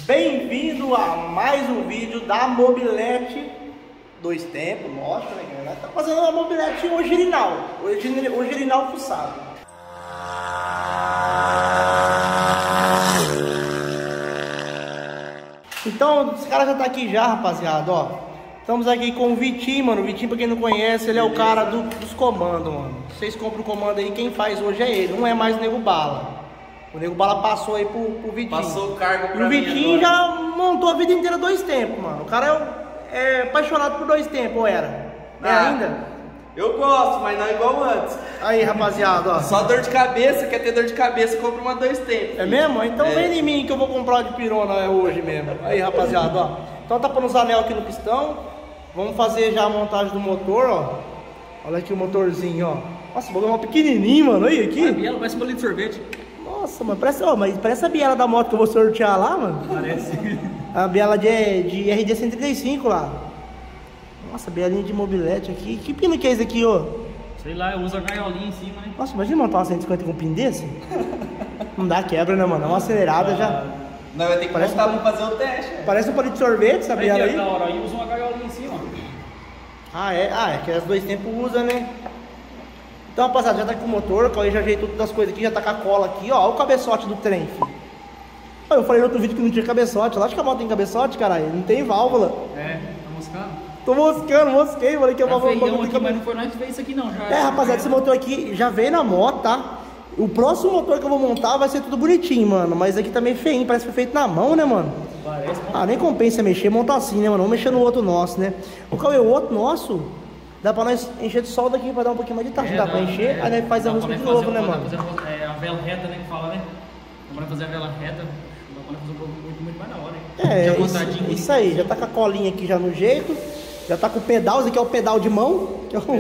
Bem-vindo a mais um vídeo da mobilete dois tempos. Mostra, né, galera? Tá fazendo uma mobilete original fuçado. Então, esse cara já tá aqui já, rapaziada, ó. Estamos aqui com o Vitinho, mano. O Vitinho, pra quem não conhece, ele é o cara dos comandos, mano. Vocês compram o comando aí, quem faz hoje é ele. Não é mais o Nego Bala. O Nego Bala passou aí pro Vitinho. Passou o cargo pra mim. O Vitinho já montou a vida inteira dois tempos, mano. O cara é apaixonado por dois tempos, ou era? É ainda? Eu gosto, mas não é igual antes. Aí, rapaziada, ó. Só dor de cabeça, quer ter dor de cabeça, compra uma dois tempos. É mesmo? Então vem em mim que eu vou comprar de pirona hoje mesmo. Aí, rapaziada, ó. Então tá pondo os anel aqui no pistão. Vamos fazer já a montagem do motor, ó. Olha aqui o motorzinho, ó. Nossa, o bagulho é uma pequenininho, mano. Olha aqui. A biela parece um bolinho de sorvete. Nossa, mano, parece a biela da moto que eu vou sortear lá, mano. Parece. A biela de RD 135 lá. Nossa, bielinha de mobilete aqui. Que pino que é esse aqui, ó? Sei lá, eu uso a gaiolinha em cima, né? Nossa, imagina montar uma 150 com um pin desse. Não dá quebra, né, mano? É uma acelerada já. Não, vai ter que montar pra fazer o teste. Parece um palito de sorvete, essa biela aí. Da hora, aí usa uma gaiolinha em cima. Ah, é que as dois tempos usa, né? Então, rapaziada, já tá com o motor, o Cauê já ajeitou todas as coisas aqui, já tá com a cola aqui, ó. Olha o cabeçote do trem, filho. Eu falei no outro vídeo que não tinha cabeçote. Eu acho que a moto tem cabeçote, caralho. Não tem válvula. É, tá moscando? Tô mosquei, falei que eu vou feião aqui, mas não foi nós que fez isso aqui não. Já rapaziada, esse motor aqui já veio na moto, tá? O próximo motor que eu vou montar vai ser tudo bonitinho, mano. Mas aqui tá meio feinho, parece que foi feito na mão, né, mano? Parece, mano. Ah, nem compensa mexer, montar assim, né, mano? Vamos mexer no outro nosso, né? O Cauê, o outro nosso, dá pra nós encher de solda aqui pra dar um pouquinho mais de taxa. Dá pra encher, aí nós faz a música de novo, né, mano? A vela reta, né, que fala, né? Vamos fazer a vela reta, dá pra fazer um pouco muito mais da hora, hein? É, isso aí, já tá com a colinha aqui já no jeito. Já tá com o pedal, esse aqui é o pedal de mão, que é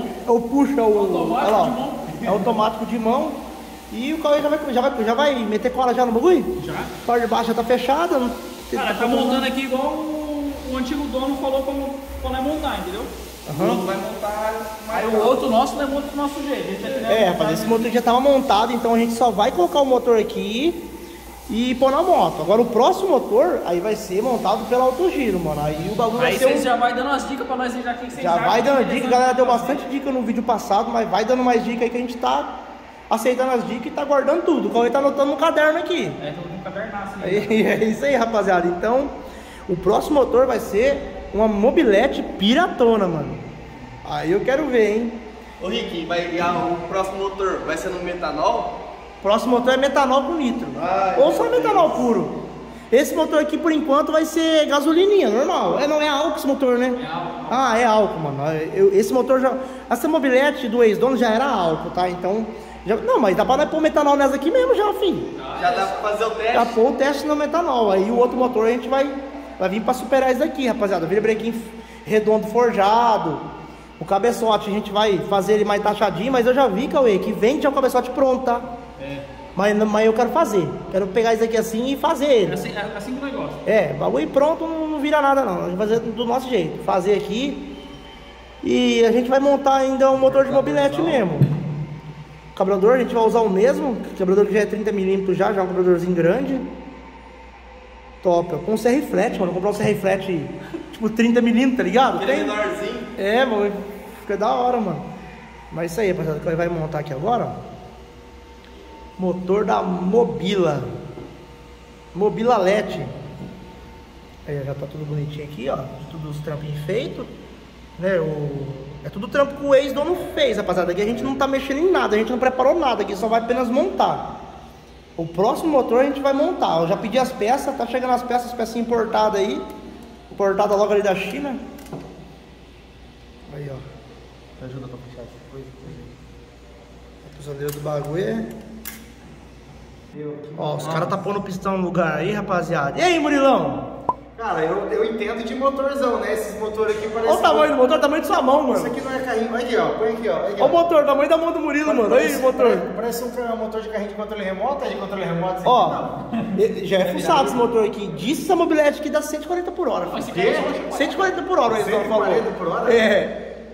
o puxa, olha lá, é automático de mão. E o Cauê já vai meter cola já no bagulho? Já. A parte de baixo já tá fechada. Cara, tá montando aqui igual o antigo dono falou quando é montar, entendeu? O outro vai montar mais. Aí o outro nosso não é monta do nosso jeito. Rapaz, esse motor já tava montado, então a gente só vai colocar o motor aqui e pôr na moto. Agora o próximo motor, aí vai ser montado pela Autogiro, mano. Aí o bagulho vai ser vocês já vai dando as dicas pra nós já aqui que vocês já vai dando dica, a galera deu bastante dica no vídeo passado, mas vai dando mais dica aí que a gente tá aceitando as dicas e tá guardando tudo. O Cauê tá anotando no caderno aqui. É, tô com um cadernaço aí. É isso aí, rapaziada. Então, o próximo motor vai ser uma mobilete piratona, mano. Aí eu quero ver, hein? Ô Rick, o próximo motor vai ser no metanol? O próximo motor é metanol com nitro. Ou só metanol puro. Esse motor aqui, por enquanto, vai ser gasolininha, normal. Não é álcool esse motor, né? É álcool. Ah, é álcool, mano. Esse motor já... Essa mobilete do ex-dono já era álcool, tá? Então... Não, mas dá pra nós pôr metanol nessa aqui mesmo já, filho. Já dá pra fazer o teste? Já pôr o teste no metanol. Aí o outro motor a gente vai vir pra superar isso daqui, rapaziada. Virabrequim redondo forjado. O cabeçote a gente vai fazer ele mais taxadinho, mas eu já vi, Cauê, que vende já o cabeçote pronto, tá? É. Mas eu quero fazer. Quero pegar isso aqui assim e fazer ele. Assim que o negócio. Bagulho pronto não vira nada não. A gente vai fazer do nosso jeito. Fazer aqui. E a gente vai montar ainda um motor de mobilete mesmo. O carburador a gente vai usar o mesmo. O carburador que já é 30mm já é um carburadorzinho grande. Top. Com CR flat, mano. Vou comprar um CR flat tipo 30mm, tá ligado? Aquele menorzinho. Mano. Fica da hora, mano. Mas isso aí, rapaziada, que ele vai montar aqui agora, ó. Motor da Mobila. Mobila LED. Aí já tá tudo bonitinho aqui, ó. Tudo os trampinhos feitos. Né? É tudo trampo que o ex-dono fez, rapaziada. Aqui a gente não tá mexendo em nada, a gente não preparou nada aqui, só vai apenas montar. O próximo motor a gente vai montar. Eu já pedi as peças, tá chegando as peças importadas aí. Importada logo ali da China. Aí, ó. Ajuda pra fechar essa coisa. A puxadeira do bagulho. Ó, os caras tá pondo o pistão no lugar aí, rapaziada. E aí, Murilão? Cara, eu entendo de motorzão, né? Esses motores aqui parecem... Olha o tamanho do motor, o tamanho de sua mão, mano. Isso aqui não é carrinho. Olha aqui, ó. Põe aqui, ó. Olha o motor, o tamanho da mão do Murilo, mano. Olha aí, o motor. Parece um motor de carrinho de controle remoto. É de controle remoto. Ó, já é fuçado esse motor aqui. Disse essa mobilete que dá 140 por hora. O quê? 140 por hora, o 140 por hora? É.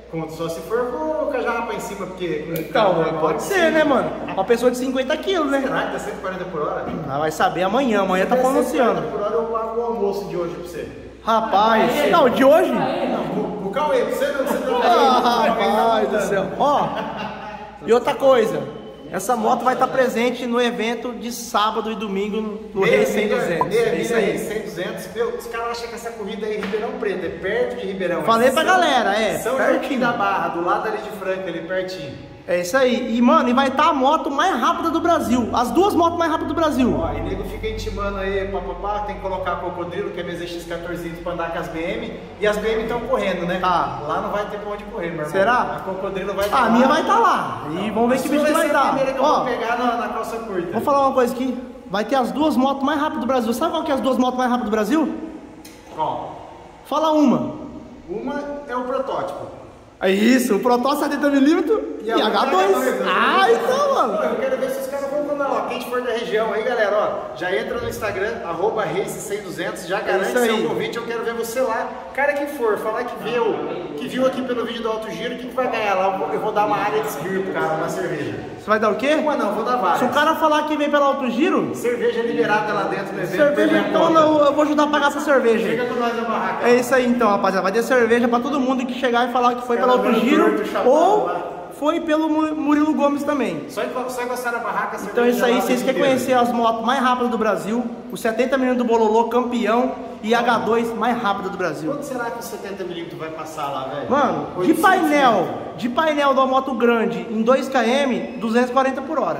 Só se for com a jarrapa em cima, porque... Então, pode ser, né, mano? Uma pessoa de 50 quilos, né? Será que tá 140 por hora? Ah, vai saber amanhã tá pronunciando. 140 por hora eu pago o almoço de hoje pra você. Rapaz, não, de hoje? O Cauê, você não Rapaz do céu. Ó, e outra coisa, essa moto vai estar presente no evento de sábado e domingo no Rei 100-200. É isso aí, 100-200. Meu, os caras acham que essa corrida é em Ribeirão Preto, é perto de Ribeirão. Falei pra galera, São Joaquim da Barra, do lado ali de Franca, ali pertinho. É isso aí. E, mano, vai estar a moto mais rápida do Brasil. As duas motos mais rápidas do Brasil. Ó, e nego fica intimando aí, papapá, tem que colocar crocodilo, que é MZX14 pra andar com as BM. E as BM estão correndo, né? Ah. Lá não vai ter pra onde correr, meu irmão. Será? A crocodilo vai estar A minha vai estar lá. E vamos ver que bicho vai dar. A primeira que eu Ó, vou pegar na calça curta. vou falar uma coisa aqui. Vai ter as duas motos mais rápidas do Brasil. Sabe qual que é as duas motos mais rápidas do Brasil? Qual? Fala uma. Uma é o protótipo. É isso, o Proton 70mm e a H2. H2. Ah, então, mano. Eu quero ver se os caras vão mandar lá. Quem for da região aí, galera, ó, já entra no Instagram, @race100-200, já garante seu convite. Eu quero ver você lá. Cara que for, falar que viu aqui pelo vídeo do Alto Giro, o que vai ganhar lá? Eu vou dar uma área de esguio pro cara, uma cerveja. Você vai dar o quê? Uma não, vou dar várias. Se o cara falar que vem pelo Alto Giro, cerveja liberada lá dentro do evento. cerveja, então eu vou ajudar a pagar essa cerveja. Chega com nós na barraca. É isso aí então, rapaziada. Vai ter cerveja pra todo mundo que chegar e falar que foi pelo Alto Giro ou foi pelo Murilo Gomes também. Só encostar na barraca. Então é isso aí, vocês querem conhecer as motos mais rápidas do Brasil, o 70mm do Bololô campeão e H2 mais rápida do Brasil. Quanto será que o 70mm vai passar lá, velho? Mano, de painel da moto grande em 2 km, 240 por hora.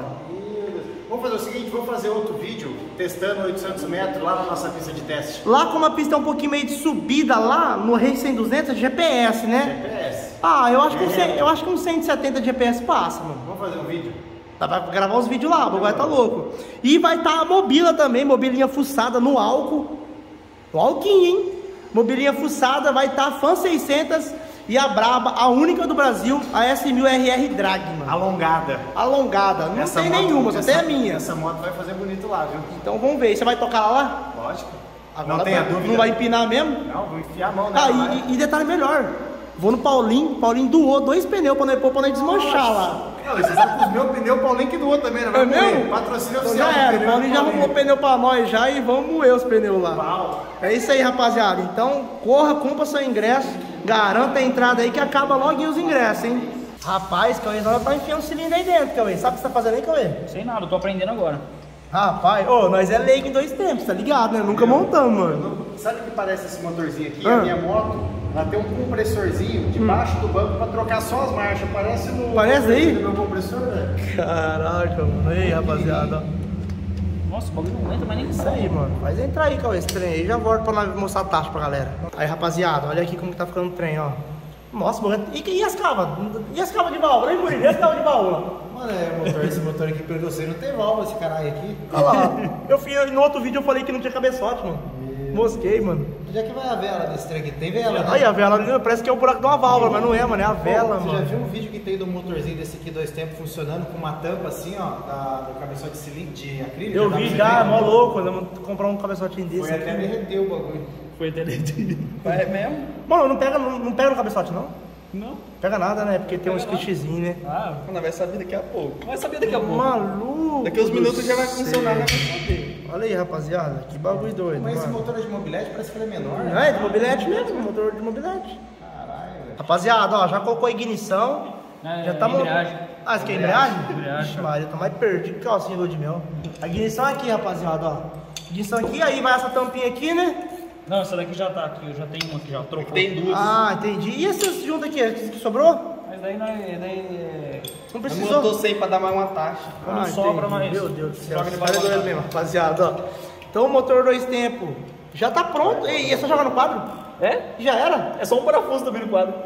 Vamos fazer o seguinte, vamos fazer outro vídeo testando 800 metros lá na nossa pista de teste. Lá como a pista é um pouquinho meio de subida lá, no Rei 100-200 é GPS, né? GPS. Ah, eu acho que um 170 de GPS passa, mano. Vamos fazer um vídeo? Dá pra gravar os vídeos lá, o vai tá louco. E vai estar a Mobila também, mobilinha fuçada no álcool. No alquinho, hein? Mobilinha fuçada, vai estar a Fan 600 e a Braba, a única do Brasil, a S1000RR Drag, mano. Alongada, não essa tem moto, nenhuma, só tem a minha. Essa moto vai fazer bonito lá, viu? Então vamos ver, você vai tocar lá? Lógico. Agora não tenha dúvida. Não vai empinar mesmo? Não, vou enfiar a mão nela. Ah, e detalhe melhor, vou no Paulinho doou 2 pneus pra nós pôr, pra nós desmanchar lá. Não, você sabe que os meus pneus, o Paulinho que doou também, né? É mesmo? Patrocínio Então oficial. já era, o Paulinho já arrumou pneu pra nós já e vamos moer os pneus lá. Uau. É isso aí, rapaziada. Então, corra, compra seu ingresso, garanta a entrada aí que acaba logo os ingressos, hein? Rapaz, Cauê, nós tá enfiando o cilindro aí dentro, Cauê. Sabe o que você tá fazendo aí, Cauê? Sei nada, eu tô aprendendo agora. Rapaz, nós é leigo em 2 tempos, tá ligado, né? Nunca montamos, mano. Sabe o que parece esse motorzinho aqui? A minha moto, ela tem um compressorzinho debaixo do banco pra trocar só as marchas. Parece aí? Do meu compressor, velho. Caraca, mano. Aí, rapaziada. Nossa, o bagulho não aguenta mais nem Isso aí, mano. Faz entrar aí, Cauê, esse trem aí. Já volto pra nós mostrar a taxa pra galera. Aí, rapaziada, olha aqui como que tá ficando o trem, ó. Nossa, e as cavas? E as cavas de válvula, hein, Murilo? E as cavas de válvula? Mano, esse motor aqui, pelo que eu sei, não tem válvula esse caralho aqui. Olha lá, no outro vídeo eu falei que não tinha cabeçote, mano. Mosquei, mano. Onde é que vai a vela desse trem aqui? Tem vela, né? Aí, a vela parece que é o buraco de uma válvula, mas não é, mano. É a vela, mano. Você já viu um vídeo que tem do motorzinho desse aqui 2 tempos funcionando com uma tampa assim, ó, do cabeçote de cilindro de acrílico? Eu vi já, mó louco. Vamos comprar um cabeçotinho desse. Foi até derreter o bagulho. Foi derretido. É mesmo? Mano, não pega no cabeçote, não? Não. Pega nada, né? Porque tem um splitzinho, né? Ah, Não vai saber daqui a pouco. vai saber daqui a pouco. Maluco. Daqui a uns minutos já vai do funcionar, céu. né? Vai saber. Olha aí, rapaziada. Que bagulho doido. Mas esse mano. motor de mobilete parece que ele é menor, Não, né? é de mobilete mesmo, motor de mobilete. Caralho, velho. Rapaziada, ó, já colocou a ignição. Já tá embreagem. Ah, isso aqui é embreagem? Embreagem. Ixi, Maria, tô mais perdido que calcinha do de mel. A ignição aqui, rapaziada, ó. Ignição aqui, aí vai essa tampinha aqui, né? Não, essa daqui já tá aqui, eu já tenho uma que já trocou. Tem duas. Ah, entendi. E esses juntos aqui, esses que sobrou? Mas daí não é. Não Eu precisou? montou 100 pra dar mais uma taxa. Quando sobra, entendi. mas. Meu Deus do céu, joga esse debaixo cara é da doido mesmo, rapaziada, ó. Então o motor 2 tempos já tá pronto. E é só jogar no quadro? É? Já era? É só um parafuso também no quadro.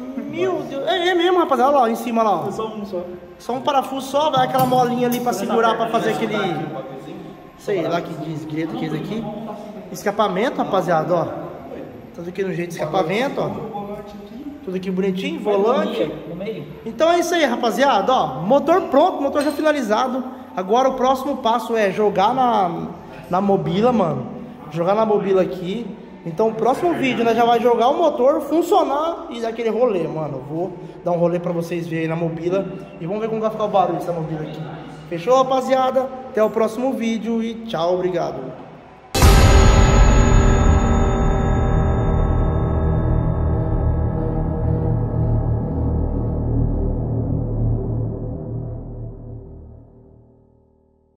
Meu Deus, é mesmo, rapaziada, olha lá, em cima lá, ó. É só um só. Só um parafuso só, vai aquela molinha ali pra segurar, pra fazer aquele... Sei lá que diz, direito que é isso aqui. Escapamento, rapaziada, ó. Tudo aqui no jeito de escapamento, ó. Tudo aqui bonitinho, volante. No meio. Então é isso aí, rapaziada, ó. Motor pronto, motor já finalizado. Agora o próximo passo é jogar na mobila, mano. Jogar na mobila aqui. Então, o próximo vídeo nós já vai jogar o motor, funcionar e dar aquele rolê, mano. Eu vou dar um rolê pra vocês verem aí na Mobila e vamos ver como vai ficar o barulho dessa Mobila aqui. Fechou, rapaziada? Até o próximo vídeo e tchau, obrigado.